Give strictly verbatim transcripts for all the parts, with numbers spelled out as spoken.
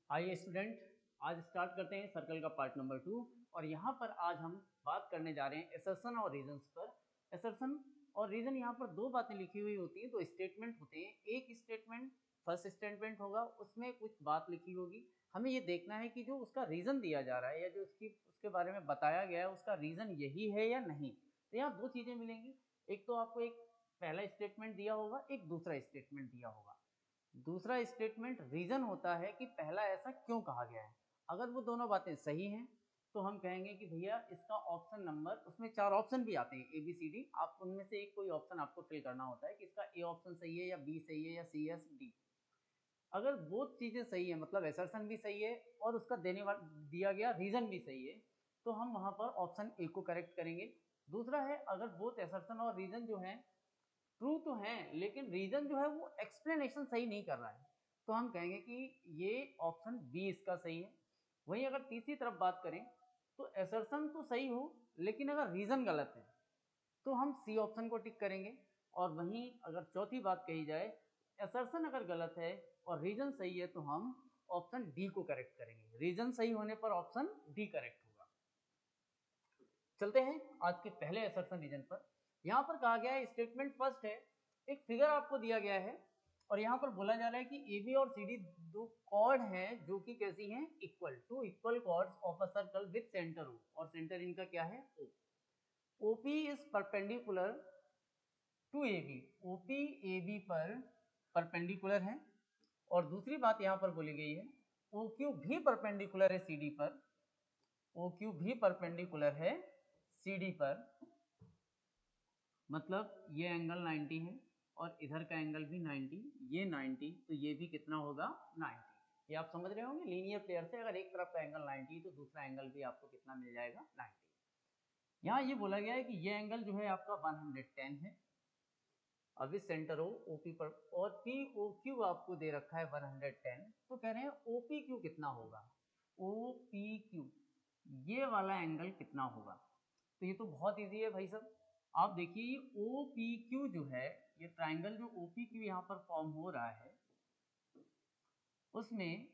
आइए स्टूडेंट, आज स्टार्ट करते हैं सर्कल का पार्ट नंबर टू। और यहाँ पर आज हम बात करने जा रहे हैं एसर्शन और रीजंस पर। एसर्शन और रीजन, यहाँ पर दो बातें लिखी हुई होती हैं, दो स्टेटमेंट होते हैं। एक स्टेटमेंट फर्स्ट स्टेटमेंट होगा, उसमें कुछ बात लिखी होगी, हमें ये देखना है कि जो उसका रीज़न दिया जा रहा है या जो उसकी उसके बारे में बताया गया है उसका रीज़न यही है या नहीं। तो यहाँ दो चीज़ें मिलेंगी, एक तो आपको एक पहला स्टेटमेंट दिया होगा, एक दूसरा स्टेटमेंट दिया होगा। दूसरा स्टेटमेंट रीजन होता है कि पहला ऐसा क्यों कहा गया है। अगर वो दोनों बातें सही हैं तो हम कहेंगे कि भैया इसका ऑप्शन नंबर, उसमें चार ऑप्शन भी आते हैं ए बी सी डी, आप उनमें से एक कोई ऑप्शन आपको फिल करना होता है कि इसका ए ऑप्शन सही है या बी सही है या सी एस डी। अगर वो चीज़ें सही है, मतलब एसर्शन भी सही है और उसका देने वाला दिया गया रीजन भी सही है, तो हम वहाँ पर ऑप्शन ए को करेक्ट करेंगे। दूसरा है, अगर बोथ एसर्शन और रीजन जो है ट्रू तो है लेकिन रीजन जो है वो एक्सप्लेनेशन सही नहीं कर रहा है, तो हम कहेंगे कि ये ऑप्शन बी इसका सही है। वहीं अगर तीसरी तरफ बात करें तो एसर्शन तो सही हो लेकिन अगर रीजन गलत है तो हम सी ऑप्शन को टिक करेंगे। और वहीं अगर चौथी बात कही जाए, एसर्शन अगर गलत है और रीजन सही है तो हम ऑप्शन डी को करेक्ट करेंगे। रीजन सही होने पर ऑप्शन डी करेक्ट होगा। चलते हैं आज के पहले एसर्शन रीजन पर। यहाँ पर कहा गया है, स्टेटमेंट फर्स्ट है, एक फिगर आपको दिया गया है और यहाँ पर बोला जा रहा है कि ए बी और सी डी दो कॉर्ड हैं जो कि कैसी हैं, equal to equal chords of a circle with centre O, और सेंटर इनका क्या है, O. OP is perpendicular to A B, OP A B पर परपेंडिकुलर है। और दूसरी बात यहाँ पर बोली गई है, ओ क्यू भी परपेंडिकुलर है सी डी पर, ओ क्यू भी परपेंडिकुलर है सी डी पर, मतलब ये एंगल नब्बे है और इधर का एंगल भी नब्बे, ये नब्बे, तो ये भी कितना होगा, नब्बे। ये आप समझ रहे होंगे, लीनियर पेयर से अगर एक तरफ का एंगल नब्बे तो दूसरा एंगल भी आपको कितना मिल जाएगा, नब्बे। यहाँ ये बोला गया है कि ये एंगल जो है आपका एक सौ दस है, अभी सेंटर हो ओपी पर, और पी ओ क्यू आपको दे रखा है एक सौ दस, तो कह रहे हैं ओपी क्यू कितना होगा, ओ पी क्यू ये वाला एंगल कितना होगा। तो ये तो बहुत इजी है भाई साहब, आप देखिए ये ओ पी क्यू जो है, ये ट्राइंगल जो ओ पी क्यू यहाँ पर फॉर्म हो रहा है उसमें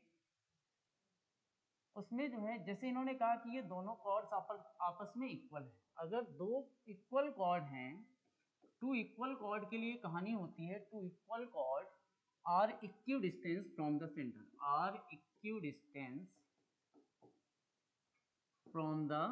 उसमें जो है, जैसे इन्होंने कहा कि ये दोनों कॉर्ड्स आपस में इक्वल है। अगर दो इक्वल कॉर्ड हैं, टू इक्वल कॉर्ड के लिए कहानी होती है, two equal chord are equidistant from the centre, are equidistant from the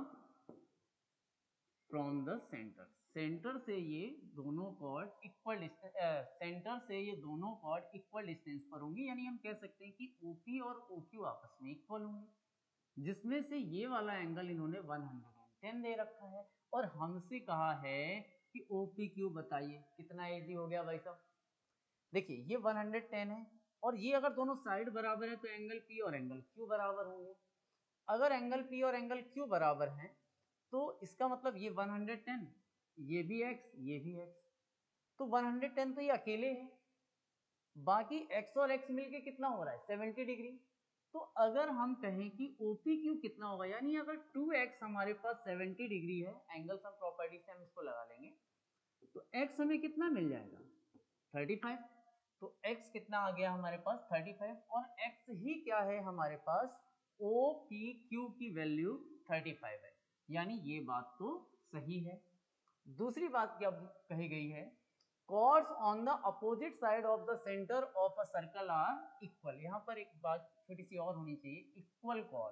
from the centre, centre से ये दोनों कॉर्ड इक्वल डिस्टेंस, सेंटर से ये दोनों कॉर्ड इक्वल डिस्टेंस पर होंगे, यानी हम कह सकते हैं कि ओपी और ओक्यू आपस में इक्वल होंगे, जिसमें से ये वाला एंगल इन्होंने एक सौ दस दे रखा है और हमसे कहा है कि ओपी क्यू बताइए। कितना इजी हो गया भाई साहब, देखिए ये एक सौ दस है और ये अगर दोनों साइड बराबर है तो एंगल पी और एंगल क्यू बराबर होंगे। अगर एंगल पी और एंगल क्यू बराबर हैं तो इसका मतलब ये एक सौ दस, ये भी x, ये भी x, तो एक सौ दस तो ये अकेले है, बाकी x और x मिलके कितना हो रहा है, सत्तर डिग्री। तो अगर हम कहें कि O P Q कितना होगा, यानी अगर टू एक्स हमारे पास सत्तर डिग्री है, एंगल सम प्रॉपर्टी से हम इसको लगा लेंगे, तो x हमें कितना मिल जाएगा, पैंतीस। तो x कितना आ गया हमारे पास, पैंतीस, और x ही क्या है हमारे पास, O P Q की वैल्यू पैंतीस है, यानी ये बात तो सही है। दूसरी बात क्या कही गई है, chords on the opposite side of the center of a circle are equal। यहां पर एक बात छोटी सी और होनी चाहिए, equal chord,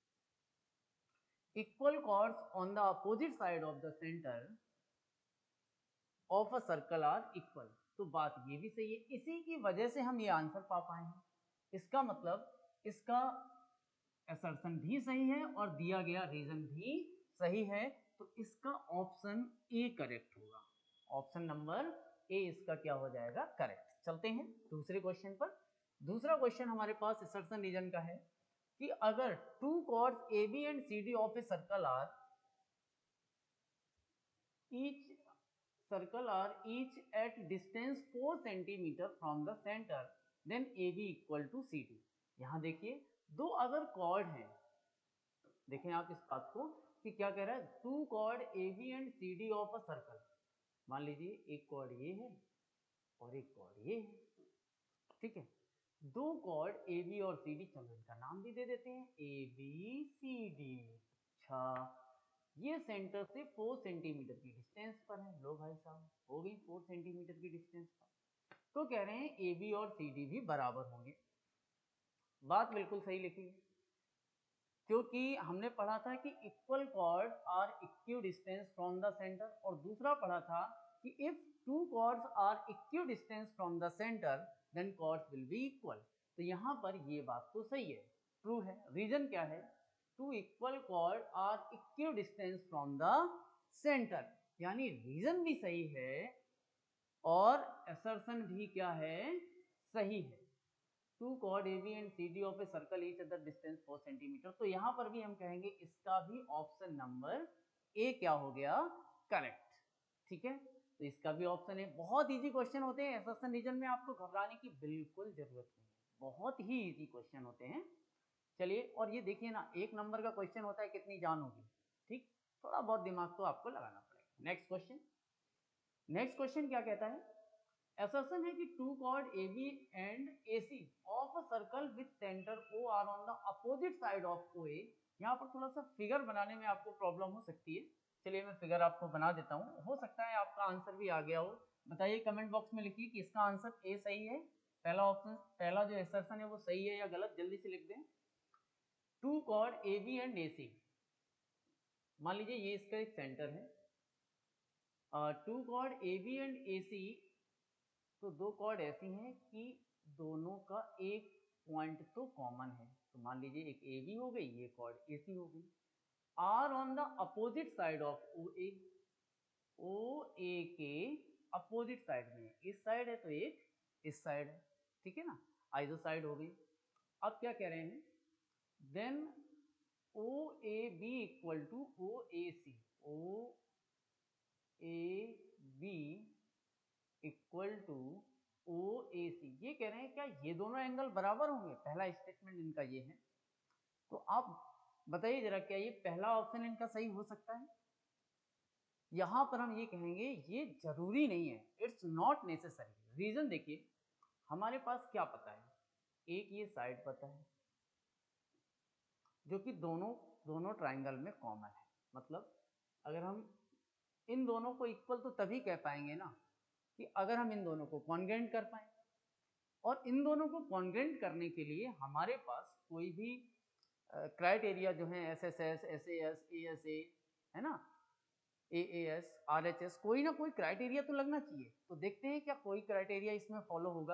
equal chords on the opposite side of the center of a circle are equal। तो बात ये भी सही है, इसी की वजह से हम ये आंसर पा पाए हैं। इसका मतलब इसका असर्शन भी सही है और दिया गया रीजन भी सही है, तो इसका ऑप्शन ए करेक्ट होगा। ऑप्शन नंबर ए इसका क्या हो जाएगा, करेक्ट। चलते हैं दूसरे क्वेश्चन पर। दूसरा क्वेश्चन हमारे पास असर्शन रीजन का है कि अगर two chords A B and C D of a circle are each circle are each at distance four centimetre from the centre, then A B equal to C D. यहां देखिए दो अगर cord हैं, देखें आप इस बात को कि क्या कह रहा है, two chord A B and C D of a circle. मान लीजिए एक कॉर्ड ये है और एक कॉर्ड ये है, ठीक है। दो कॉर्ड ए बी और सी डी, चलो इनका नाम भी दे देते हैं, ए बी सी डी। अच्छा, ये सेंटर से फोर सेंटीमीटर की डिस्टेंस पर है। लो भाई साहब, हो गई फोर सेंटीमीटर की डिस्टेंस पर। तो कह रहे हैं ए बी और सी डी भी बराबर होंगे। बात बिल्कुल सही लिखी है, क्योंकि हमने पढ़ा था कि equal chord are equi distance from the centre, और दूसरा पढ़ा था कि if two chords are equi distance from the centre then chords will be equal. तो यहाँ पर ये बात तो सही है, ट्रू है। रीजन क्या है? Two equal chord are equi distance from the centre, यानी रीजन भी सही है और असर्शन भी क्या है, सही है। Two chord A B and C D of a circle each other distance four centimetre. तो यहाँ पर भी हम कहेंगे इसका भी ऑप्शन नंबर ए क्या हो गया, करेक्ट। ठीक है, तो इसका भी ऑप्शन है। बहुत इजी क्वेश्चन होते हैं असर्शन रीजन में, आपको घबराने की बिल्कुल जरूरत नहीं है, बहुत ही इजी क्वेश्चन होते हैं। चलिए, और ये देखिए ना, एक नंबर का क्वेश्चन होता है, कितनी जान होगी। ठीक, थोड़ा बहुत दिमाग तो आपको लगाना पड़ेगा। नेक्स्ट क्वेश्चन, नेक्स्ट क्वेश्चन क्या कहता है? असर्शन है कि two chord A B and A C of a circle with centre O are on the opposite side of O A. यहाँ पर थोड़ा सा फिगर बनाने में आपको प्रॉब्लम हो सकती है। चलिए मैं फिगर आपको बना देता हूँ, हो सकता है आपका आंसर भी आ गया हो। बताइए कमेंट बॉक्स में, लिखिए कि इसका आंसर ए सही है, पहला ऑप्शन, पहला जो असर्शन है वो सही है या गलत, जल्दी से लिख दें। Two chord A B and A C, मान लीजिए ये इसका एक सेंटर है। Two chord A B and A C, तो दो कॉर्ड ऐसी हैं कि दोनों का एक पॉइंट तो कॉमन है। तो मान लीजिए एक ए बी हो गई, ये कॉर्ड ए सी हो गई। Are on the opposite side of O A, O A के अपोजिट साइड में, इस साइड है तो एक इस साइड है। ठीक है ना, आइदर साइड हो गई। अब क्या कह रहे हैं? Then O A B equal to O A C, O A B equal to O A C. ये कह रहे हैं क्या ये दोनों एंगल बराबर होंगे? पहला स्टेटमेंट इनका ये है। तो आप बताइए जरा, क्या ये पहला ऑप्शन इनका सही हो सकता है? यहां पर हम ये कहेंगे ये जरूरी नहीं है, इट्स नॉट नेसेसरी। रीजन देखिए, हमारे पास क्या पता है, एक ये साइड पता है जो कि दोनों दोनों ट्राइंगल में कॉमन है। मतलब अगर हम इन दोनों को इक्वल तो तभी कह पाएंगे ना कि अगर हम इन दोनों को कॉन्ग्रेंट कर पाए, और इन दोनों को कॉन्ग्रेंट करने के लिए हमारे पास कोई भी क्राइटेरिया जो है, S S S, S A S, A S A, है ना, A A S, R H S, कोई ना कोई क्राइटेरिया तो लगना चाहिए। तो देखते हैं क्या कोई क्राइटेरिया इसमें फॉलो होगा।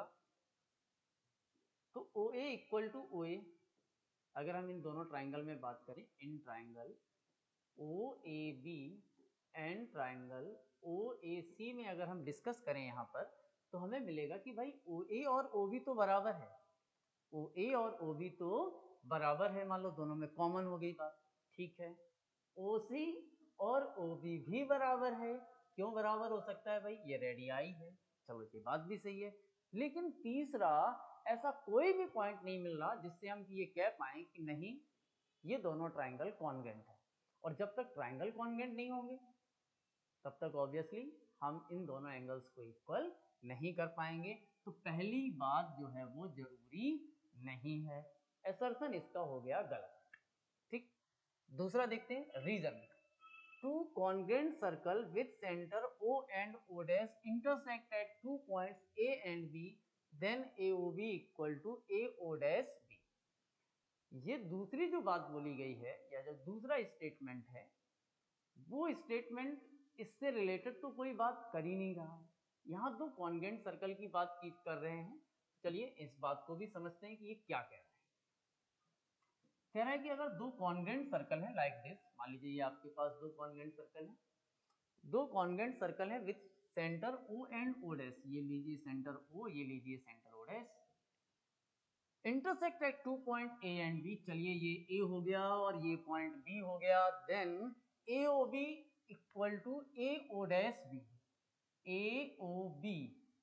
तो ओ ए इक्वल टू ओ ए, अगर हम इन दोनों ट्राइंगल में बात करें, इन triangle O A B and triangle O A C में अगर हम डिस्कस करें यहाँ पर, तो हमें मिलेगा कि भाई ओ ए और ओ बी तो बराबर है, ओ ए और ओ बी तो बराबर है। मान लो दोनों में कॉमन हो गई बात, ठीक है। ओ सी और ओ बी भी बराबर है। क्यों बराबर हो सकता है भाई? ये रेडियाई है। चलो ये बात भी सही है। लेकिन तीसरा ऐसा कोई भी पॉइंट नहीं मिल रहा जिससे हम ये कह पाए कि नहीं ये दोनों ट्राइंगल कॉन्ग्रेंट है। और जब तक ट्राइंगल कॉन्ग्रेंट नहीं होंगे तब तक ऑब्वियसली हम इन दोनों एंगल्स को इक्वल नहीं कर पाएंगे। तो पहली बात जो है वो जरूरी नहीं है, असर्शन इसका हो गया गलत। ठीक, दूसरा देखते हैं reason. Two congruent circle with centre O and O dash intersect at two points A and B, then A O B equal to A O dash B. ये दूसरी जो बात बोली गई है या जो दूसरा स्टेटमेंट है, वो स्टेटमेंट इससे रिलेटेड तो कोई बात कर ही नहीं रहा है। यहाँ दो कॉन्ग्रेंट सर्कल की बात की कर रहे हैं। चलिए इस बात को भी समझते हैं कि ये क्या कह रहा है। कह रहा है कि अगर दो कॉन्ग्रेंट सर्कल है लाइक दिस, मान लीजिए ये आपके पास दो कॉन्ग्रेंट सर्कल है, दो कॉन्ग्रेंट सर्कल है with centre O and O dash, ये लीजिए सेंटर ओ, ये लीजिए centre O dash, intersect at two point A and B. चलिए ये ए हो गया और ये पॉइंट बी हो गया। Then A O B equal to A O dash B, A O B,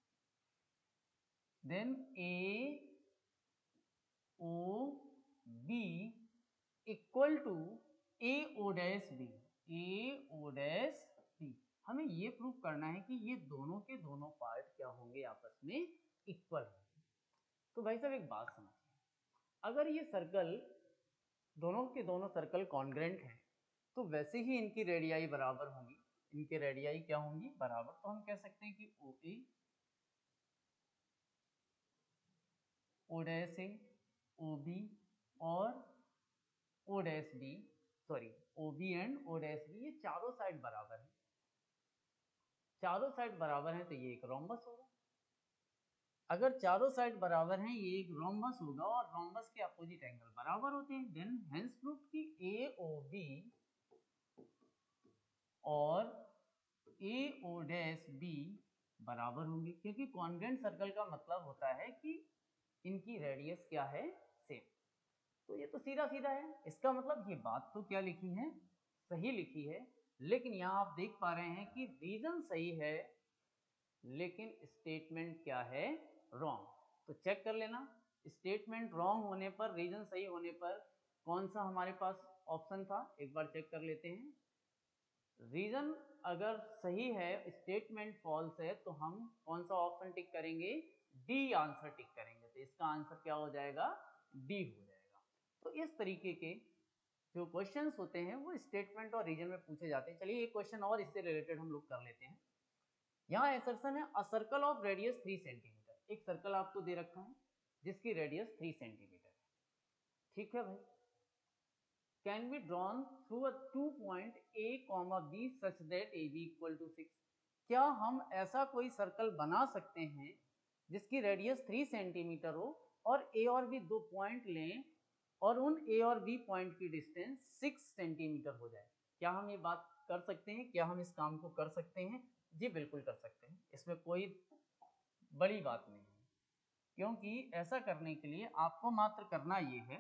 then A O B equal to A O dash B, A O dash B. हमें ये प्रूव करना है कि ये दोनों के दोनों पार्ट क्या होंगे, आपस में इक्वल होंगे। तो भाई साहब एक बात समझिए, अगर ये सर्कल दोनों के दोनों सर्कल कॉन्ग्रेंट हैं तो वैसे ही इनकी रेडियाई बराबर होंगी, इनके रेडियाई क्या होंगी, बराबर। तो हम कह सकते हैं कि ओ A, O dash A, O B और O dash B, sorry O B and O dash B, ये चारों साइड बराबर हैं। चारों साइड बराबर हैं तो ये एक रोम्बस होगा। अगर चारों साइड बराबर हैं ये एक रोम्बस होगा और रोम्बस के अपोजिट एंगल बराबर होते हैं। देन हेंस प्रूव्ड कि ए ओ बी और ए ओ डैश बी बराबर होंगे, क्योंकि कॉन्ग्रेंट सर्कल का मतलब होता है कि इनकी रेडियस क्या है, सेम। तो ये तो सीधा सीधा है, इसका मतलब ये बात तो क्या लिखी है, सही लिखी है। लेकिन यहाँ आप देख पा रहे हैं कि रीजन सही है लेकिन स्टेटमेंट क्या है, रॉन्ग। तो चेक कर लेना, स्टेटमेंट रॉन्ग होने पर, रीजन सही होने पर कौन सा हमारे पास ऑप्शन था, एक बार चेक कर लेते हैं। रीजन अगर सही है, स्टेटमेंट फॉल्स है, तो हम कौन सा ऑप्शन टिक करेंगे, डी आंसर टिक करेंगे। तो इसका आंसर क्या हो जाएगा, डी हो जाएगा। तो इस तरीके के जो क्वेश्चंस होते हैं वो स्टेटमेंट और रीजन में पूछे जाते हैं। चलिए एक क्वेश्चन और इससे रिलेटेड हम लोग कर लेते हैं। यहाँ असर्शन है a circle of radius three centimetre. एक सर्कल आपको दे रखा है जिसकी रेडियस थ्री सेंटीमीटर है, ठीक है भाई। Can be drawn through a two point A comma B such that A B equal to six. क्या हम ऐसा कोई सर्कल बना सकते हैं जिसकी रेडियस थ्री सेंटीमीटर हो और ए और बी दो पॉइंट लें और उन ए और बी पॉइंट की डिस्टेंस सिक्स सेंटीमीटर हो जाए? क्या हम ये बात कर सकते हैं, क्या हम इस काम को कर सकते हैं? जी बिल्कुल कर सकते हैं, इसमें कोई बड़ी बात नहीं है। क्योंकि ऐसा करने के लिए आपको मात्र करना ये है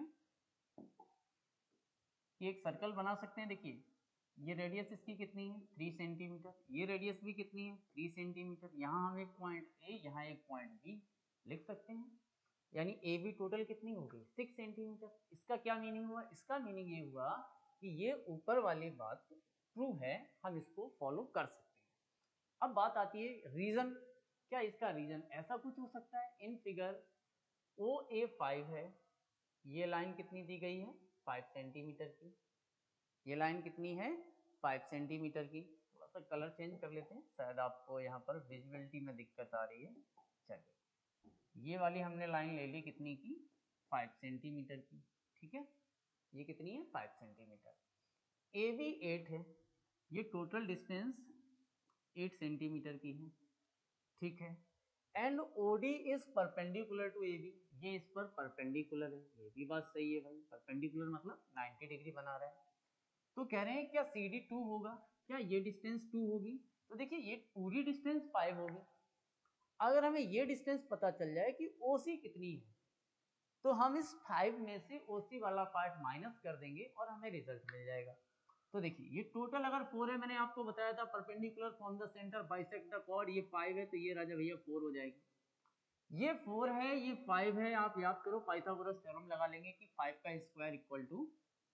कि एक सर्कल बना सकते हैं। देखिए ये रेडियस इसकी कितनी है, थ्री सेंटीमीटर, ये रेडियस भी कितनी है, थ्री सेंटीमीटर। यहाँ हम एक पॉइंट ए, यहाँ एक पॉइंट बी लिख सकते हैं, यानी ए बी टोटल कितनी हो गई, सिक्स सेंटीमीटर। इसका क्या मीनिंग हुआ, इसका मीनिंग ये हुआ कि ये ऊपर वाली बात ट्रू है, हम इसको फॉलो कर सकते हैं। अब बात आती है रीजन। क्या इसका रीजन ऐसा कुछ हो सकता है, in figure O A five है, ये लाइन कितनी दी गई है, फाइव सेंटीमीटर की। ये लाइन कितनी है, फाइव सेंटीमीटर की। थोड़ा सा कलर चेंज कर लेते हैं, शायद आपको यहाँ पर विजिबिलिटी में दिक्कत आ रही है। चलिए ये वाली हमने लाइन ले ली कितनी की, फाइव सेंटीमीटर की, ठीक है। ये कितनी है, five centimetre. A B eight है, ये टोटल डिस्टेंस एट सेंटीमीटर की है, ठीक है। And O D is perpendicular to A B, ये इस पर परपेंडिकुलर है। ये भी बात सही है भाई, परपेंडिकुलर मतलब नाइन्टी डिग्री बना रहा है। तो कह रहे हैं क्या सी डी टू होगा, क्या ये डिस्टेंस टू होगी? तो देखिए ये पूरी डिस्टेंस फाइव होगी। अगर हमें ये डिस्टेंस पता चल जाए कि ओ सी कितनी है तो हम इस फाइव में से ओ सी वाला पार्ट माइनस कर देंगे और हमें रिजल्ट मिल जाएगा। तो देखिए ये टोटल अगर फोर है, मैंने आपको बताया था perpendicular from the centre bisect the chord, ये फाइव है तो ये राजा भैया फोर हो जाएगी। ये फोर है, ये फाइव है, आप याद करो पाइथागोरस थ्योरम लगा लेंगे कि फाइव का स्क्वायर इक्वल टू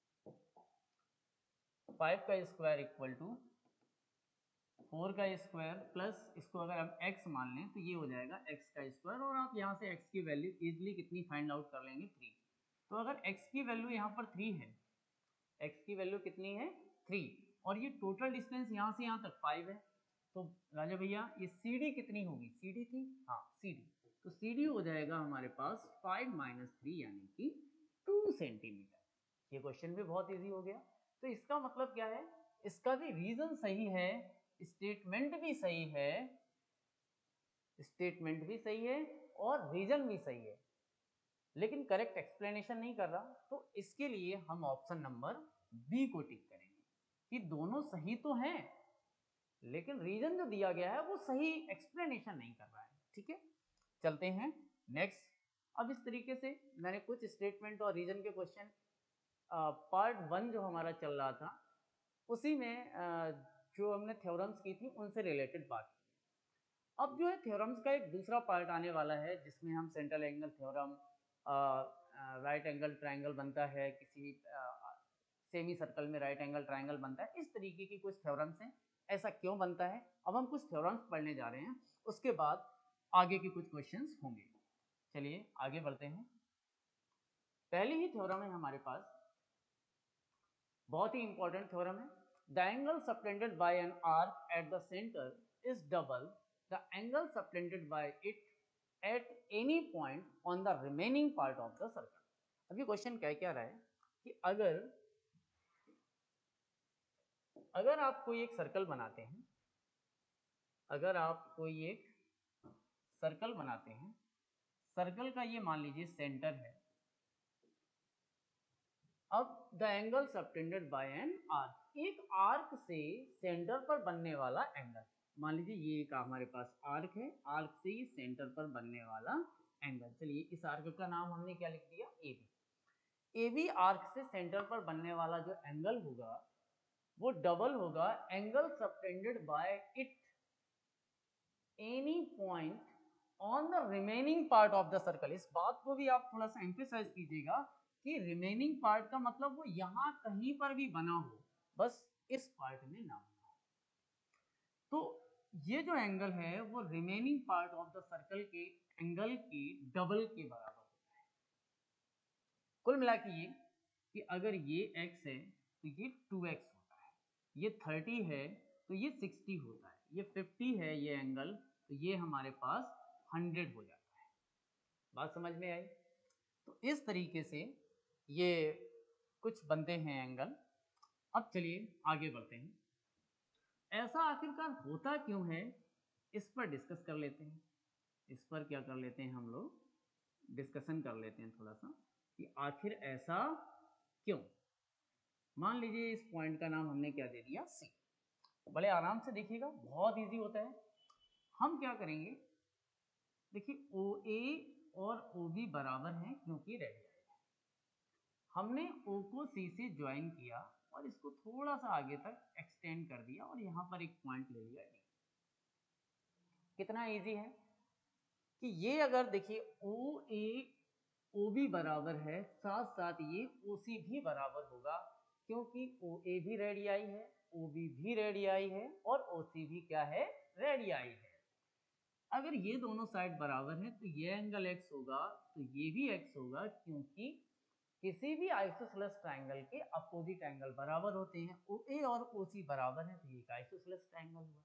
फाइव का स्क्वायर इक्वल टू फोर का स्क्वायर प्लस इसको अगर हम x मान लें तो ये हो जाएगा x का स्क्वायर, और आप यहाँ से x की वैल्यू इजीली कितनी फाइंड आउट कर लेंगे, थ्री। तो अगर x की वैल्यू यहाँ पर थ्री है, x की वैल्यू कितनी है, थ्री, और ये टोटल डिस्टेंस यहाँ से यहाँ तक फाइव है, तो राजा भैया ये सी डी कितनी होगी, सी डी थी, हाँ सी डी, तो सी डी हो जाएगा हमारे पास फाइव माइनस थ्री यानी कि टू सेंटीमीटर। ये क्वेश्चन भी बहुत इजी हो गया। तो इसका मतलब क्या है, इसका भी रीजन सही है, स्टेटमेंट भी सही है, स्टेटमेंट भी सही है और रीजन भी सही है, लेकिन करेक्ट एक्सप्लेनेशन नहीं कर रहा। तो इसके लिए हम ऑप्शन नंबर बी को टिक करेंगे कि दोनों सही तो हैं लेकिन रीजन जो दिया गया है वो सही एक्सप्लेनेशन नहीं कर रहा है, ठीक है। चलते हैं नेक्स्ट। अब इस तरीके से मैंने कुछ स्टेटमेंट और रीजन के क्वेश्चन पार्ट वन जो हमारा चल रहा था उसी में आ, जो हमने थ्योरम्स की थी उनसे रिलेटेड बात की। अब जो है थ्योरम्स का एक दूसरा पार्ट आने वाला है जिसमें हम central angle theorem, right angle triangle बनता है, किसी सेमी सर्कल में राइट एंगल ट्रायंगल बनता है, इस तरीके की कुछ थ्योरम्स हैं। ऐसा क्यों बनता है, अब हम कुछ थ्योरम्स पढ़ने जा रहे हैं, उसके बाद आगे के कुछ क्वेश्चंस होंगे। चलिए आगे बढ़ते हैं। पहली ही थ्योरम है हमारे पास, बहुत ही इंपॉर्टेंट थ्योरम है। The angle subtended by an arc at the centre is double the angle subtended by it at any point on the remaining part of the circle. अभी क्वेश्चन क्या क्या रहा है कि अगर अगर आप कोई एक सर्कल बनाते हैं अगर आप कोई एक सर्कल बनाते हैं सर्कल का ये मान लीजिए सेंटर है। अब the angle subtended by an arc, एक आर्क से सेंटर पर बनने वाला एंगल, मान लीजिए ये एक हमारे पास आर्क है, आर्क से ही सेंटर पर बनने वाला एंगल। चलिए इस आर्क का नाम हमने क्या लिख दिया, A B. A B arc से सेंटर पर बनने वाला जो एंगल होगा वो डबल होगा angle subtended by it any point on the remaining part of the circle. इस बात को भी आप थोड़ा सा एम्फेसाइज कीजिएगा कि रिमेनिंग पार्ट का मतलब वो यहां कहीं पर भी बना हो, बस इस पार्ट में ना बना हो। तो ये जो एंगल है वो remaining part of the circle के एंगल के डबल के बराबर होता है। कुल मिला के ये कि अगर ये x है तो ये टू एक्स होता है, ये थर्टी है तो ये सिक्सटी होता है, ये फिफ्टी है ये एंगल तो ये हमारे पास हंड्रेड हो जाता है। बात समझ में आई? तो इस तरीके से ये कुछ बनते हैं एंगल। अब चलिए आगे बढ़ते हैं। ऐसा आखिरकार होता क्यों है इस पर डिस्कस कर लेते हैं। इस पर क्या कर लेते हैं, हम लोग डिस्कशन कर लेते हैं थोड़ा सा कि आखिर ऐसा क्यों। मान लीजिए इस पॉइंट का नाम हमने क्या दे दिया, सी। बड़े आराम से देखिएगा, बहुत इजी होता है। हम क्या करेंगे, देखिए ओ ए और ओ बी बराबर हैं क्योंकि रेडियस है। हमने ओ को सी से ज्वाइन किया और इसको थोड़ा सा आगे तक एक्सटेंड कर दिया और यहां पर एक पॉइंट ले लिया डी। कितना इजी है कि ये अगर देखिए ओ ए ओ बी बराबर है, साथ साथ ये ओ सी भी बराबर होगा क्योंकि ओ ए भी रेडियाई है, ओ बी भी रेडियाई है और ओ सी भी क्या है, रेडियाई है। अगर ये दोनों साइड बराबर हैं तो ये एंगल x होगा तो ये भी x होगा, क्योंकि किसी भी आइसोसेलेस ट्रायंगल के अपोजिट एंगल बराबर होते हैं। ओ ए और ओ सी बराबर है तो ये एक आइसोसेलेस ट्रायंगल हुआ।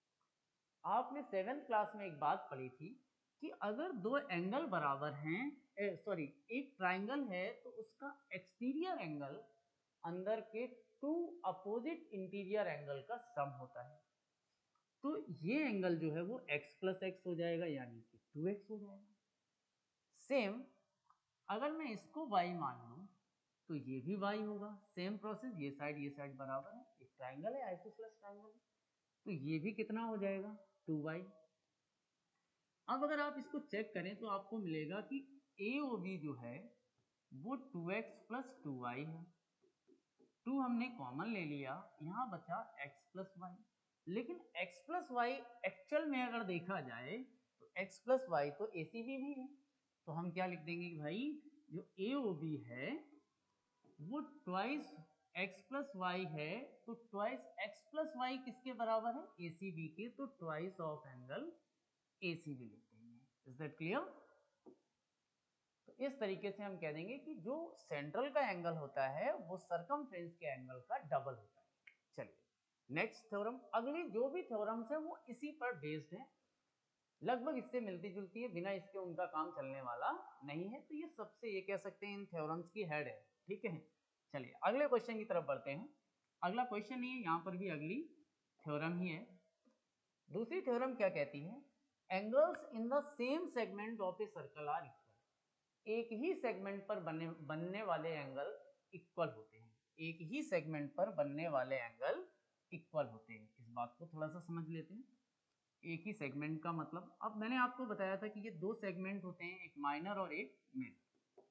आपने सेवेंथ क्लास में एक बात पढ़ी थी कि अगर दो एंगल बराबर हैं, सॉरी एक ट्रायंगल है तो उसका एक्सटीरियर एंगल अंदर के टू अपोजिट इंटीरियर एंगल का सम होता है। तो ये एंगल जो है वो x प्लस एक्स हो जाएगा, यानी कि टू एक्स हो जाएगा। सेम अगर मैं इसको y मान लूं तो ये भी y होगा। सेम प्रोसेस, ये साइड ये साइड बराबर है, एक ट्रायंगल है, आइसोसेलेस ट्रायंगल है, तो ये भी कितना हो जाएगा, टू वाई। अब अगर आप इसको चेक करें तो आपको मिलेगा कि ए ओ बी जो है वो two x plus two y है। टू हमने कॉमन ले लिया, यहाँ बचा x प्लस वाई। लेकिन x प्लस वाई एक्चुअल में अगर देखा जाए तो x प्लस वाई तो ए सी बी भी है, तो हम क्या लिख देंगे कि भाई जो ए ओ बी है वो ट्वाइस x प्लस वाई है, तो ट्वाइस x प्लस वाई किसके बराबर है, ए सी बी के, तो twice of angle A C B लिख देंगे। Is that clear? तो इस तरीके से हम कह देंगे कि जो सेंट्रल का एंगल होता है वो सरकमफ्रेंस के एंगल का डबल होता है। चलिए नेक्स्ट थ्योरम, अगली जो भी थ्योरम्स है वो इसी पर बेस्ड है, लगभग इससे मिलती जुलती है, बिना इसके उनका काम चलने वाला नहीं है। तो ये सबसे ये कह सकते हैं इन थ्योरम्स की हेड है, ठीक है। चलिए अगले क्वेश्चन की तरफ बढ़ते हैं। अगला क्वेश्चन नहीं है, यहाँ पर भी अगली थ्योरम ही है। दूसरी थ्योरम क्या कहती है, angles in the same segment of a circle are equal. एक ही सेगमेंट पर बनने बनने वाले एंगल इक्वल होते हैं, एक ही सेगमेंट पर बनने वाले एंगल इक्वल होते हैं। इस बात को थोड़ा सा समझ लेते हैं। एक ही सेगमेंट का मतलब, अब मैंने आपको बताया था कि ये दो सेगमेंट होते हैं, एक माइनर और एक मेजर।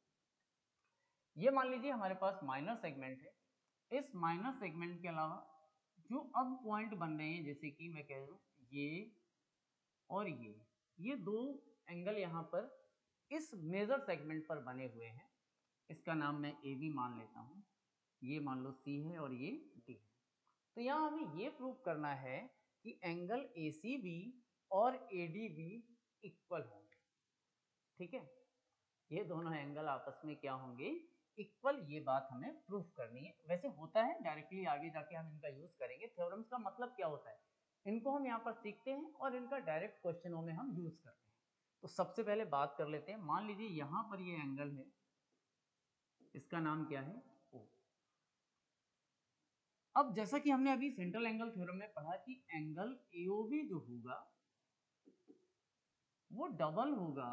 ये मान लीजिए हमारे पास माइनर सेगमेंट है। इस माइनर सेगमेंट के अलावा जो अब पॉइंट बन रहे हैं, जैसे कि मैं कह दूं ये और ये ये दो एंगल यहाँ पर इस मेजर सेगमेंट पर बने हुए हैं। इसका नाम मैं ए बी मान लेता हूँ, ये मान लो सी है और ये डी है। तो यहाँ हमें ये प्रूव करना है कि एंगल ए सी बी और ए डी बी इक्वल होंगे, ठीक है। ये दोनों एंगल आपस में क्या होंगे, इक्वल। ये बात हमें प्रूफ करनी है। वैसे होता है डायरेक्टली, आगे जाके हम इनका यूज करेंगे। थ्योरम्स का मतलब क्या होता है, इनको हम यहाँ पर सीखते हैं और इनका डायरेक्ट क्वेश्चनों में हम यूज करते हैं। तो सबसे पहले बात कर लेते हैं, मान लीजिए यहाँ पर ये एंगल है, इसका नाम क्या है, O। अब जैसा कि हमने अभी सेंट्रल एंगल थ्योरम में पढ़ा कि एंगल ए ओ बी जो होगा वो डबल होगा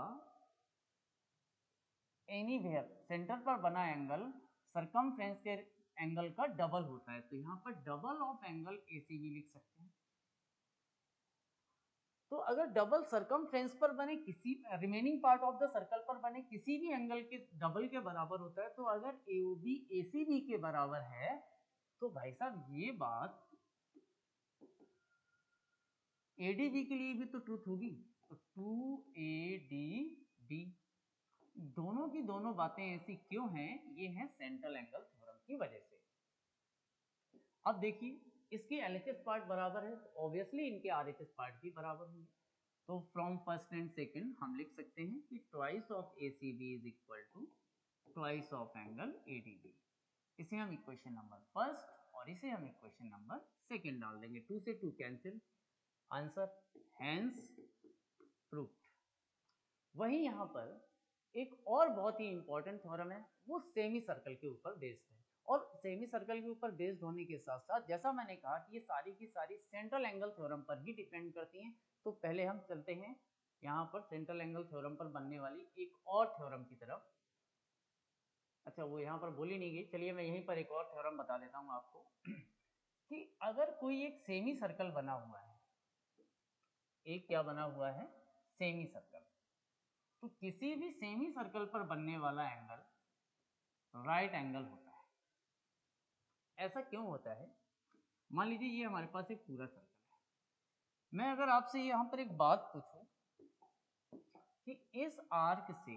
एनीवेयर। सेंटर पर बना एंगल सरकमफ्रेंस के एंगल का डबल होता है, तो यहाँ पर double of angle A C B लिख सकते हैं। तो अगर डबल सरकमफ्रेंस पर बने किसी remaining part of the circle पर बने किसी भी एंगल के डबल के बराबर होता है, तो अगर ए O B A C B के बराबर है तो भाई साहब ये बात ए डी बी के लिए भी तो ट्रूथ होगी। तो टू ए डी बी, दोनों की दोनों बातें ऐसी क्यों हैं, ये है सेंट्रल एंगल थ्योरम की वजह से। अब देखिए इसके एल एच एस पार्ट बराबर है तो ऑब्वियसली इनके आर एच एस पार्ट भी बराबर होंगे। तो फ्रॉम फर्स्ट एंड सेकंड हम लिख सकते हैं कि twice of A C B is equal to twice of angle A D B. इसे हम इक्वेशन नंबर फर्स्ट और इसे हम इक्वेशन नंबर सेकंड डाल देंगे। टू से two cancel, answer hence proofed. वहीं यहाँ पर एक और बहुत ही इंपॉर्टेंट थ्योरम है, वो सेमी सर्कल के ऊपर बेस्ड है। और सेमी सर्कल के ऊपर बेस्ड होने के साथ साथ जैसा मैंने कहा कि ये सारी की सारी सेंट्रल एंगल थ्योरम पर ही डिपेंड करती हैं। तो पहले हम चलते हैं यहाँ पर सेंट्रल एंगल थ्योरम पर बनने वाली एक और थ्योरम की तरफ। अच्छा वो यहाँ पर बोली नहीं गई, चलिए मैं यहीं पर एक और थ्योरम बता देता हूँ आपको कि अगर कोई एक सेमी सर्कल बना हुआ है, एक क्या बना हुआ है, सेमी सर्कल, तो किसी भी सेमी सर्कल पर बनने वाला एंगल राइट एंगल होता है। ऐसा क्यों होता है, मान लीजिए ये हमारे पास एक पूरा सर्कल है, मैं अगर आपसे यहाँ पर एक बात पूछूं कि इस आर्क से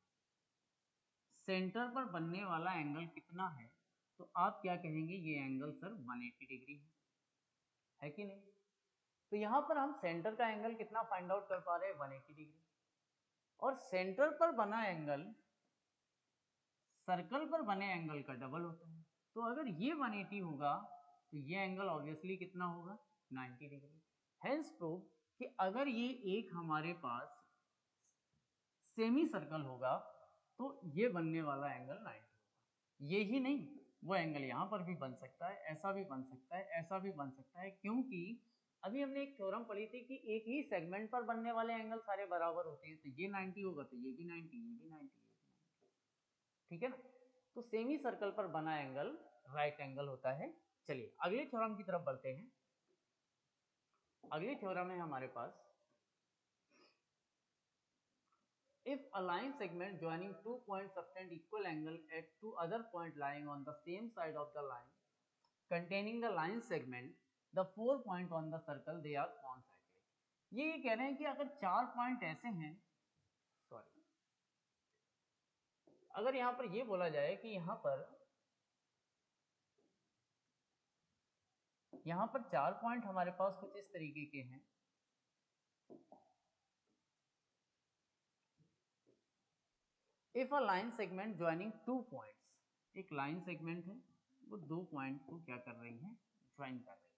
सेंटर पर बनने वाला एंगल कितना है, तो आप क्या कहेंगे, ये एंगल सर एक सौ अस्सी डिग्री है, है कि नहीं। तो यहाँ पर हम सेंटर का एंगल कितना फाइंड आउट कर पा रहे हैं, एक सौ अस्सी डिग्री। और सेंटर पर बना एंगल सर्कल पर बने एंगल का डबल होता है। तो अगर ये एक सौ अस्सी होगा तो ये एंगल ऑब्वियसली कितना होगा, नब्बे डिग्री। हेंस प्रूव कि अगर ये एक हमारे पास सेमी सर्कल होगा तो ये बनने वाला एंगल नब्बे होगा। ये ही नहीं, वो एंगल यहाँ पर भी बन सकता है, ऐसा भी बन सकता है, ऐसा भी बन सकता है, क्योंकि अभी हमने एक थ्योरम पढ़ी थी कि एक ही सेगमेंट पर बनने वाले एंगल सारे बराबर होते हैं। तो ये नब्बे होगा तो ये भी नब्बे, ये भी नब्बे, ये भी नब्बे, ठीक है ना। तो सेमी सर्कल पर बना एंगल राइट एंगल होता है। चलिए अगले थ्योरम की तरफ बढ़ते हैं। अगले थ्योरम है हमारे पास, if a line segment joining two points subtend equal angle at two other points lying on the same side of the line containing the line segment, the four point on the circle they are concyclic। ये कह रहे हैं कि अगर चार point ऐसे हैं, sorry, अगर यहां पर ये बोला जाए कि यहां पर यहां पर चार पॉइंट हमारे पास कुछ इस तरीके के हैं, if a line segment joining two points, एक लाइन सेगमेंट है वो दो पॉइंट को क्या कर रही है, ज्वाइन कर रही है,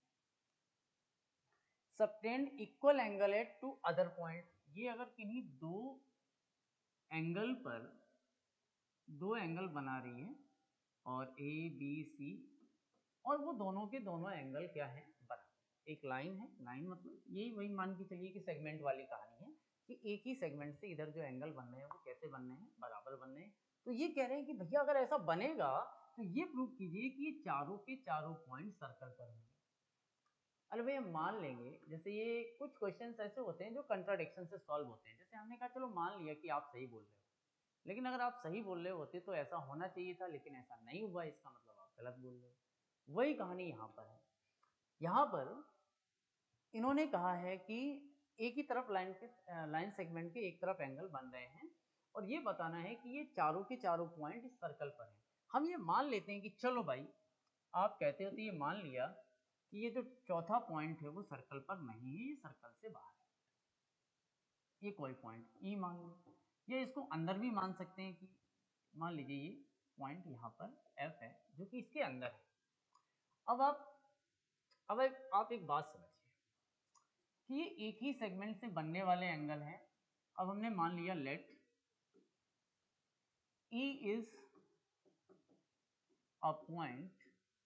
subtend equal angle at two other point, ये अगर किन्हीं दो एंगल पर दो एंगल बना रही है और ए बी सी, और वो दोनों के दोनों एंगल क्या है, बराबर। एक लाइन है, लाइन मतलब यही वही मान के चलिए कि सेगमेंट वाली कहानी है कि एक ही सेगमेंट से इधर जो एंगल बन रहे हैं वो कैसे बन रहे हैं, बराबर बन रहे हैं। तो ये कह रहे हैं कि भैया अगर ऐसा बनेगा तो ये प्रूव कीजिए कि ये चारों के चारों पॉइंट सर्कल पर होंगे। अरे भैया मान लेंगे, जैसे ये कुछ क्वेश्चंस ऐसे होते हैं जो कंट्राडिक्शन से सॉल्व होते हैं। जैसे हमने कहा चलो मान लिया कि आप सही बोल रहे हो, लेकिन अगर आप सही बोल रहे होते तो ऐसा होना चाहिए था, लेकिन ऐसा नहीं हुआ, इसका मतलब आप गलत बोल रहे हो। वही कहानी यहाँ पर है। यहाँ पर इन्होंने कहा है कि एक ही तरफ लाइन के लाइन सेगमेंट के एक तरफ एंगल बन रहे हैं और ये बताना है कि ये चारों के चारों पॉइंट इस सर्कल पर हैं। हम ये मान लेते हैं कि चलो भाई आप कहते हो तो ये मान लिया कि ये जो चौथा पॉइंट है वो सर्कल पर नहीं है, ये सर्कल से बाहर है, ये कोई पॉइंट ई मान लो। या इसको अंदर भी मान सकते हैं कि मान लीजिए ये पॉइंट यहाँ पर एफ है जो कि इसके अंदर है। अब आप अब एक, आप एक बात समझिए कि ये एक ही सेगमेंट से बनने वाले एंगल हैं। अब हमने मान लिया let E is a point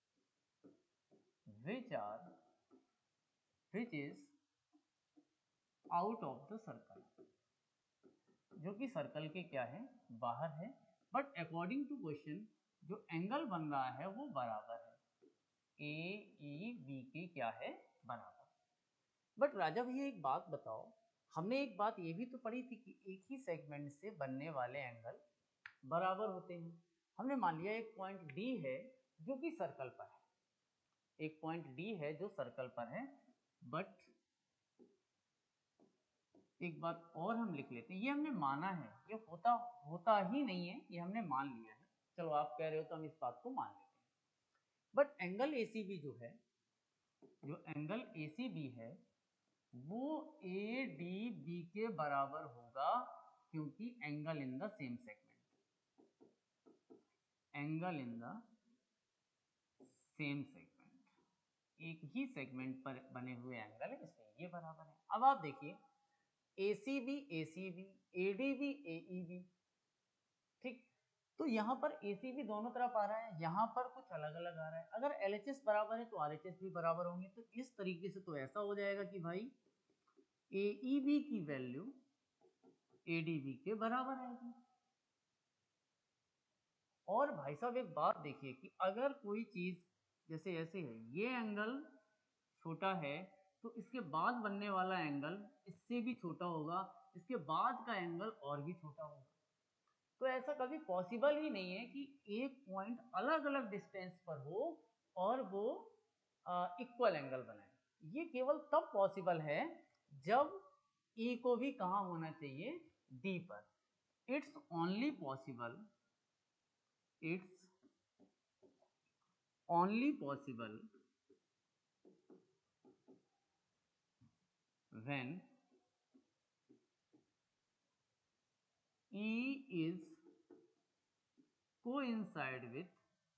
which are which is out of the circle, जो कि सर्कल के क्या है, बाहर है, बट अकॉर्डिंग टू क्वेश्चन जो एंगल बन रहा है वो बराबर है, ए ई बी के क्या है, बराबर। बट राजा भैया एक बात बताओ, हमने एक बात ये भी तो पढ़ी थी कि एक ही सेगमेंट से बनने वाले एंगल बराबर होते हैं। हमने मान लिया एक पॉइंट डी है जो कि सर्कल पर है, एक पॉइंट डी है जो सर्कल पर है, बट एक बात और हम लिख लेते हैं, ये हमने माना है, ये होता होता ही नहीं है, ये हमने मान लिया है। चलो आप कह रहे हो तो हम इस बात को मान लेते हैं। But angle A C B जो है, जो एंगल ए सी बी है वो ए डी बी के बराबर होगा, क्योंकि angle in the same segment, angle in the same segment, एक ही सेगमेंट पर बने हुए एंगल है, इसलिए ये बराबर है। अब आप देखिए A C B A C B, A D B A E B, ठीक, तो यहाँ पर ए सी बी दोनों तरफ आ रहा है, यहाँ पर कुछ अलग अलग आ रहा है। अगर एल एच एस बराबर है तो आर एच एस भी बराबर होंगे, तो इस तरीके से तो ऐसा हो जाएगा कि भाई ए ई बी की वैल्यू ए डी बी के बराबर आएगी। और भाई साहब एक बात देखिए कि अगर कोई चीज जैसे ऐसे है, ये एंगल छोटा है तो इसके बाद बनने वाला एंगल इससे भी छोटा होगा, इसके बाद का एंगल और भी छोटा होगा। तो ऐसा कभी पॉसिबल ही नहीं है कि एक पॉइंट अलग अलग डिस्टेंस पर हो और वो इक्वल एंगल बनाए। ये केवल तब पॉसिबल है जब E को भी कहाँ होना चाहिए, D पर। It's only possible it's only possible when E is coincide with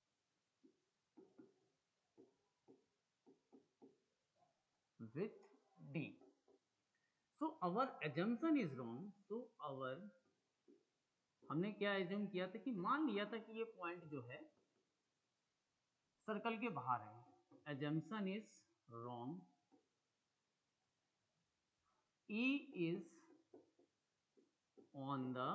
with D. So our assumption is wrong. So our हमने क्या एज्यूम किया था कि मान लिया था कि ये पॉइंट जो है सर्कल के बाहर है। assumption is wrong. E is on the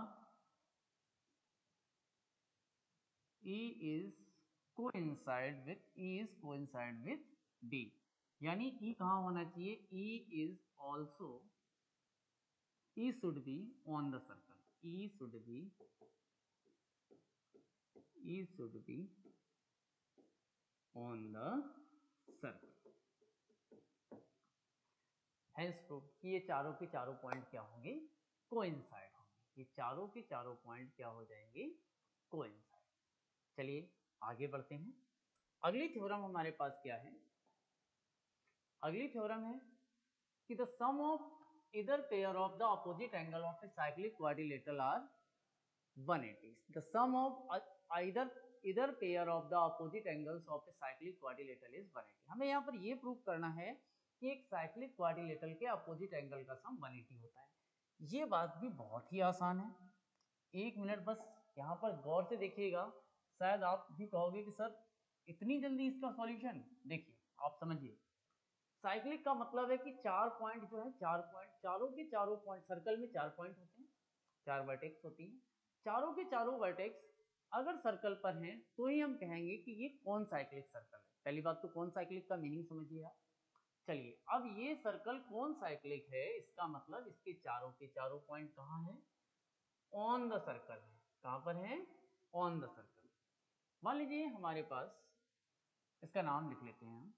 E is coincide with E is coincide with D, यानी E कहाँ होना चाहिए, E is also E should be on the circle, E should be E should be on the circle. Hence proof कि ये चारों के चारों point क्या होंगे, कोइंसाइड होंगे, ये चारों के चारों पॉइंट क्या हो जाएंगे, कोइंसाइड। चलिए आगे बढ़ते हैं। अगली थ्योरम हमारे पास क्या है, अगली थ्योरम है कि the sum of either pair of the opposite angle of a cyclic quadrilateral are one eighty. The sum of either either pair of the opposite angles of a cyclic quadrilateral is one eighty. हमें यहाँ पर ये prove करना है कि एक cyclic quadrilateral के opposite angle का सम one eighty होता है। ये बात भी बहुत ही आसान है, एक मिनट बस यहाँ पर गौर से देखिएगा। शायद आप भी कहोगे कि सर इतनी जल्दी इसका सॉल्यूशन, देखिए आप समझिए, साइक्लिक का मतलब है कि चार पॉइंट जो है, चार पॉइंट, चारों के चारों पॉइंट, सर्कल में चार पॉइंट होते हैं, चार वर्टेक्स होती हैं, चारों के चारों वर्टेक्स अगर सर्कल पर हैं तो ही हम कहेंगे कि ये कौन साइक्लिक सर्कल है। पहली बात तो कौन साइक्लिक का मीनिंग समझिए आप। चलिए अब ये सर्कल कौन साइक्लिक है, इसका मतलब इसके चारों के चारों पॉइंट कहाँ हैं, ऑन द सर्कल है। कहाँ पर है, ऑन द सर्कल। मान लीजिए हमारे पास, इसका नाम लिख लेते हैं हम,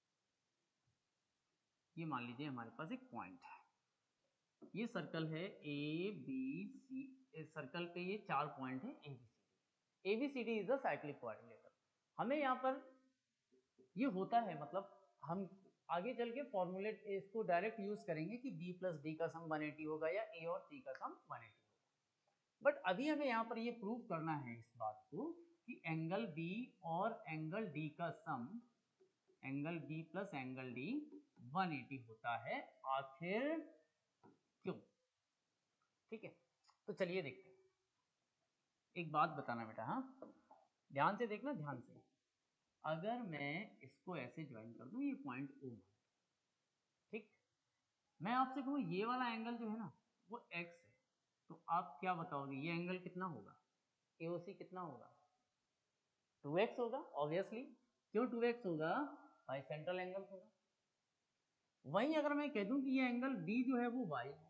ये मान लीजिए हमारे पास एक पॉइंट है, ये सर्कल है ए बी सी, इस सर्कल पे ये चार पॉइंट है A B C D. A B C D is the cyclic quadrilateral. हमें यहाँ पर ये होता है, मतलब हम आगे चल के फॉर्मूले इसको डायरेक्ट यूज करेंगे कि बी प्लस डी का सम one eighty होगा या ए और सी का सम one eighty होगा। बट अभी हमें यहाँ पर ये प्रूव करना है इस बात को कि एंगल बी और एंगल डी का sum, angle B plus angle D one eighty होता है, आखिर क्यों? ठीक है, तो चलिए देखते हैं। एक बात बताना बेटा, हाँ ध्यान से देखना, ध्यान से। अगर मैं इसको ऐसे ज्वाइन कर दूं, ये पॉइंट ओ, ठीक, मैं आपसे कहूँ ये वाला एंगल जो है ना वो एक्स है, तो आप क्या बताओगे ये एंगल कितना होगा? एओसी कितना होगा? टू एक्स होगा ऑब्वियसली। क्यों टू एक्स होगा? भाई सेंट्रल एंगल होगा। वहीं अगर मैं कह दूं कि ये एंगल बी जो है वो वाई है,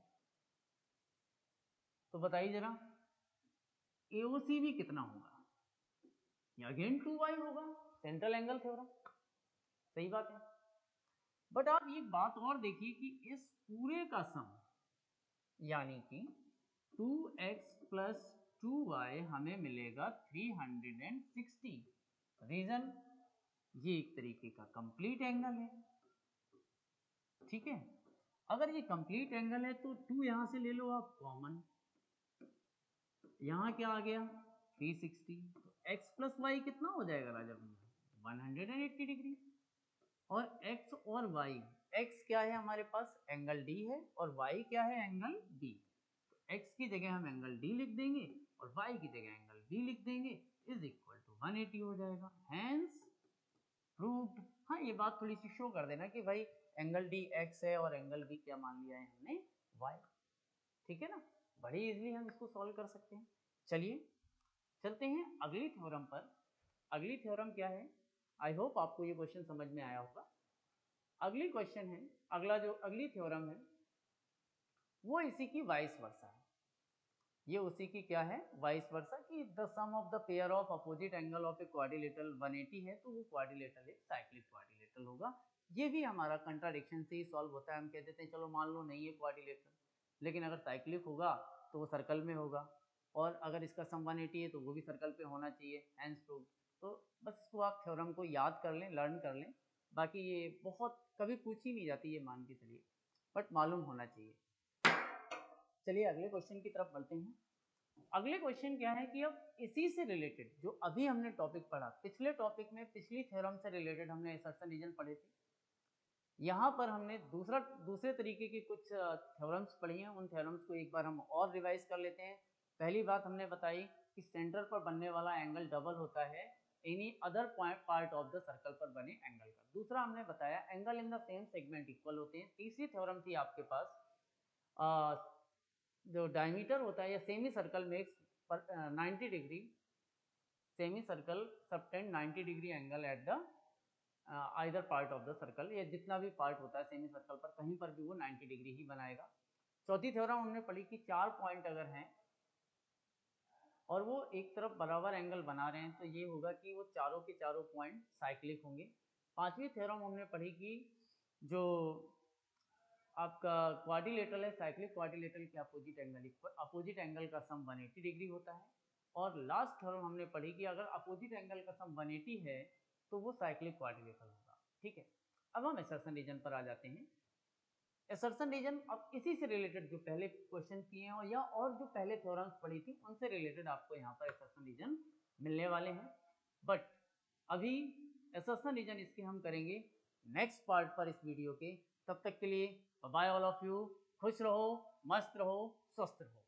तो बताइए जरा एओसी भी कितना होगा? अगेन टू वाई होगा, सेंट्रल एंगल थ्योरम। सही बात है। बट आप एक बात और देखिए कि इस पूरे का सम यानी कि two x plus two y हमें मिलेगा थ्री हंड्रेड सिक्सटी। रीजन, ये एक तरीके का कंप्लीट एंगल है, ठीक है। अगर ये कंप्लीट एंगल है तो टू यहां से ले लो आप कॉमन, यहां क्या आ गया थ्री सिक्सटी, तो x प्लस वाई कितना हो जाएगा राजा भैया? One hundred eighty degree. और x और y, x क्या है हमारे पास? एंगल d है, और y क्या है? Angle b। तो x की जगह हम एंगल d लिख देंगे और y की जगह एंगल b लिख देंगे, is equal to one eighty हो जाएगा। Hence proved. हाँ ये बात थोड़ी सी शो कर देना कि भाई एंगल d x है और एंगल b क्या मान लिया है हमने? y। ठीक है ना, बड़ी इजीली हम इसको सॉल्व कर सकते हैं। चलिए चलते हैं अगली थ्योरम पर। अगली थ्योरम क्या है? आई होप आपको ये क्वेश्चन समझ में आया होगा। अगली क्वेश्चन है, अगला जो अगली थ्योरम है वो इसी की वाइस वर्सा है। ये उसी की क्या है? वाइस वर्सा, कि the sum of the pair of opposite angle of a quadrilateral one eighty है, तो वो क्वाड्रिलेटरल एक साइक्लिक क्वाड्रिलेटरल होगा। ये भी हमारा कंट्राडिक्शन से ही सॉल्व होता है। हम कह देते हैं चलो मान लो नहीं है क्वाड्रिलेटरल, लेकिन अगर साइक्लिक होगा तो वो सर्कल में होगा, और अगर इसका सम वन एटी है तो वो भी सर्कल पे होना चाहिए, हैंस प्रूव्ड। तो बस इसको आप थ्योरम को याद कर लें, लर्न कर लें। बाकी ये बहुत कभी पूछी नहीं जाती ये मान के चलिए, बट मालूम होना चाहिए। चलिए अगले क्वेश्चन की तरफ बढ़ते हैं। अगले क्वेश्चन क्या है कि अब इसी से रिलेटेड जो अभी हमने टॉपिक पढ़ा, पिछले टॉपिक में पिछली थ्योरम से रिलेटेड हमने असर्शन रीजन पढ़े थे, यहाँ पर हमने दूसरा दूसरे तरीके की कुछ थ्योरम्स पढ़ी हैं। उन थ्योरम्स को एक बार हम और रिवाइज कर लेते हैं। पहली बात हमने बताई कि सेंटर पर बनने वाला एंगल डबल होता है any other point part of the circle पर बने एंगल का। दूसरा हमने बताया angle in the same segment equal होते हैं। तीसरी थ्योरम थी आपके पास आ, जो डायमीटर होता है या semi circle makes ninety degree, semi circle subtend ninety degree angle at the either part of the circle, या जितना भी पार्ट होता है सेमी सर्कल पर कहीं पर भी वो नाइन्टी डिग्री ही बनाएगा। चौथी थ्योरम हमने पढ़ी कि चार पॉइंट अगर हैं और वो एक तरफ बराबर एंगल बना रहे हैं तो ये होगा कि वो चारों के चारों पॉइंट साइक्लिक होंगे। पांचवी थ्योरम हमने पढ़ी कि जो आपका क्वाड्रिलेटरल है, साइक्लिक क्वाड्रिलेटरल के अपोजिट एंगल अपोजिट एंगल का सम वन एटी डिग्री होता है। और लास्ट थ्योरम हमने पढ़ी कि अगर अपोजिट एंगल का सम वन एटी है तो वो साइक्लिक क्वाड्रिलेटरल होगा। ठीक है, अब हम असर्शन रीजन पर आ जाते हैं। असर्शन रीजन अब इसी से रिलेटेड जो पहले क्वेश्चन किए हैं और या और जो पहले थ्योरम्स पढ़ी थी उनसे रिलेटेड आपको यहाँ पर असर्शन रीजन मिलने वाले हैं। बट अभी असर्शन रीजन इसके हम करेंगे नेक्स्ट पार्ट पर इस वीडियो के। तब तक के लिए बाय ऑल ऑफ यू, खुश रहो, मस्त रहो, स्वस्थ रहो।